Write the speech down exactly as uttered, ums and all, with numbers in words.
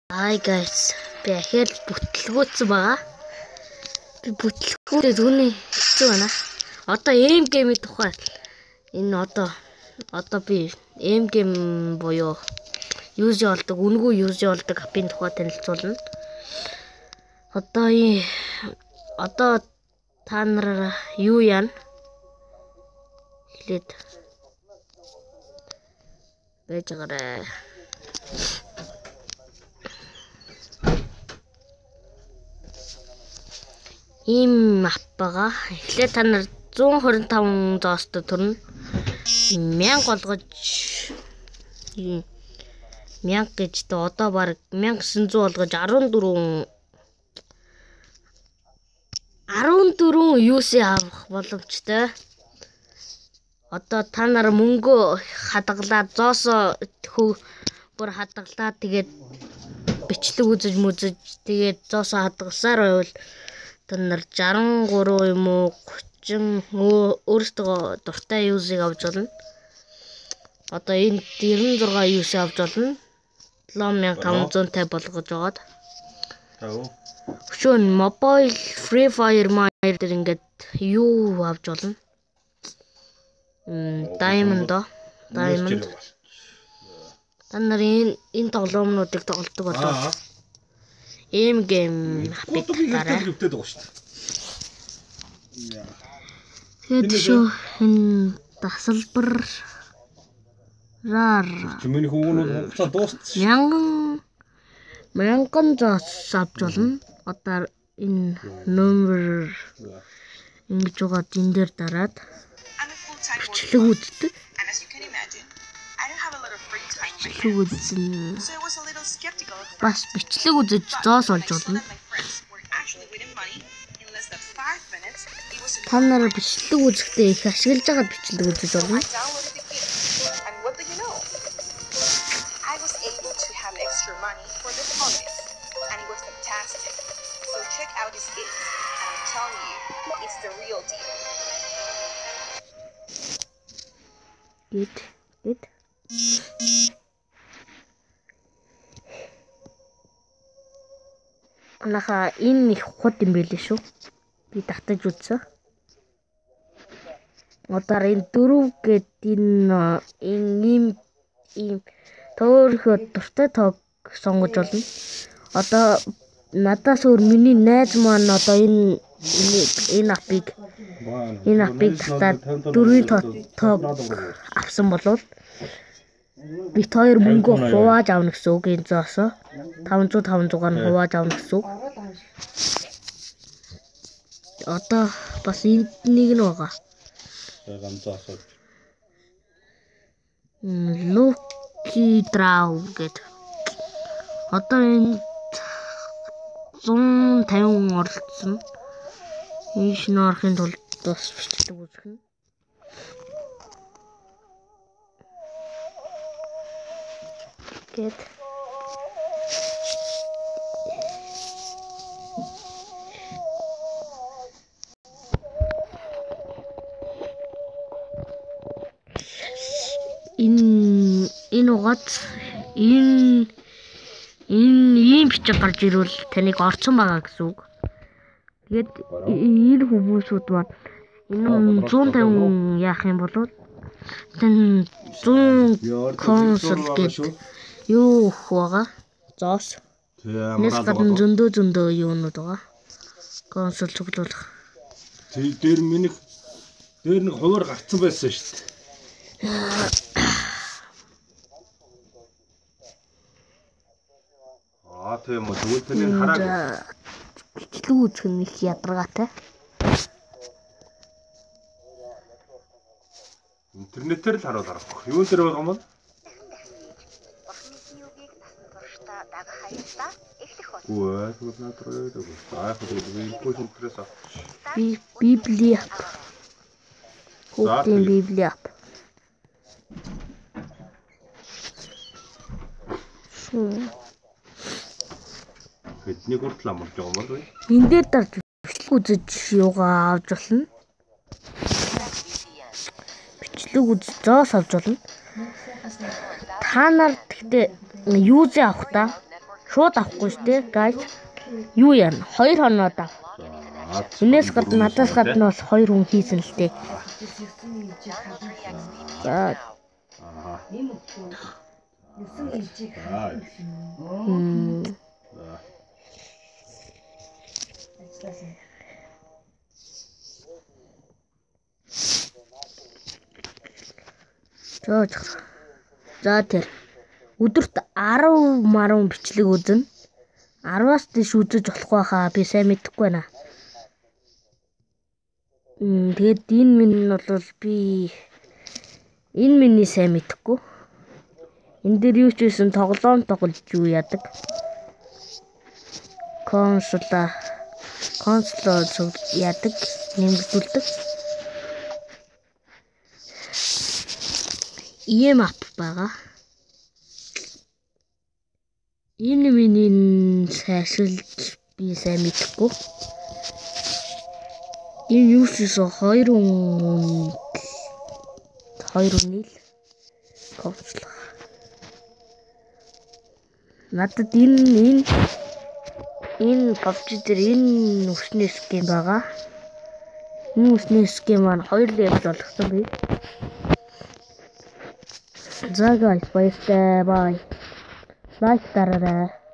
Hi guys, би ахаар бүтлгүүцсэн байгаа. Би бүтлгүүтэй түүний хэцүү байна. Одоо эм геймийн тухай энэ одоо одоо би эм гейм буюу юуз болдог, үнгүй юуз болдог апын тухай танилцуулна. Одоо и одоо та нар юу яана? Хэлээд байж байгаарай. Ийм аппага эхлээд та нар зуун хорин таван зоостой төрнө. мянга болгож мянга гэжтэй одоо баг мянга гэсэн зуун болгож арван дөрвөн арван дөрвөн юуси авах боломжтой. Одоо та нар мөнгө хадгалаад зоосоо хөө бүр хадгалаад тэгээд бичлэг үзэж мүзэж тэгээд зоосоо хадгалсаар байвал та нар шестьдесят три юм уу тридцать өөрсдөө дуртай юусыг авч болно. Одоо энэ девяносто шесть юус авч болно. seven thousand five hundred fifty болгож байгаад. Өчөө mobile free fire mire дээр ингээд юу авч болно. М diamond доо. Diamond. Та нар энэ энэ тоглоомнуудыг тоглодог болоо. Эм гейм апыг гараа. Тэгээд шүү энэ тасалбар раар Чимээний хөвгнүүд хугацаа дуусчихсан. мянган мянган зоос авч болно. Одоо энэ номер ингэж байгаа энэ дээр дараад бичлэг үздэг. Бичлэг үзсэн. Бас бичлэг үзэж зоос олж болно. Та нар бичлэг үзэхдээ их ашиглаж байгаа бичлэг үзэж болно. Гэт гэт Анаха энэ их хот юм байлээ шүү. Би татаж үзсэн. Одоо энэ дөрөв гэд энэ ийм ийм төөрхөд дуртай тоог сонгож болно. Одоо надаас өөр миний найз маань одоо энэ энэ апыг энэ апыг татаад дөрвийн тоог авсан болов бит хоёр мөнгө хувааж авна гэсэн үг энэ зоосоо five hundred five hundred нь хувааж авна гэсэн үг. Одоо бас энд нэг нь байгаа. Lucky Draw гэдэг. Одоо энэ one fifty оролцсон. Энэ шинэ орохын тулд бас бичлэг үзэх нь. Гэт энэ энэ угад энэ энэ ийм бичиг гарч ирвэл таныг орцсон байгаа гэсэн үг. Тэгээд энэ хүмүүсүүд маань энэ one fifty яах юм бол тэн one hundred консол гэдэг юу байгаа зоос. Нэс гадна зөндөө зөндөө юунууд байгаа. Консол цуглуулах. Тэр дээр минийх дээр нэг хуваар гарцсан байсан шүү дээ. Аа тийм үү. Тэгвэл тэнийг хараад бичлэг үзэх нь их ядаргаатай. Интернетээр л харуул аргагүй. Юу дээр байгаа юм бол? Үгүй тэгвэл надраад байгаа. Аа тэгвэл би интернетээс авах. Би библи ап. Хүүхдийн библи ап. Бидний хүртэл амарч байгаа юм байна. Энэ дээр дарж бичлэг үзэж юугаа авч болно. Бичлэг үзэж зоос авч болно. Та нар тэгтээ юуз авах та Шууд авахгүй шүү дээ, guys. Юу яана? хоёр хоноод ав. За. Энээс гадна надаас гадна бас хоёр хүн хийсэн л дээ. За. Аа. Мм. Жоо. За тэр өдөрт десять марун бичлэг үзнэ. десять-аас дэш үзэж болохгүй хаа би сайн мэдэхгүй байна. Мм тэгээд энэ минь бол би энэ миний сайн мэдэхгүй. Энд дээр юу ч байсан тоглоом тоглож юу яадаг. Консола консол яадаг, нэмэгдүүлдэг. Ийм ап байгаа. Энэ миний ашиглаж би сайн мэдэхгүй. Энэ юу ч гэсэн хоёр хүн хоёр хүн л консол. Надад энэ энэ энэ пабжи дээр энэ өснөө ским байгаа. Энэ өснөө ским маань хоёр левел болгосон би. За guys, баяртай бай. Лайк дараарай.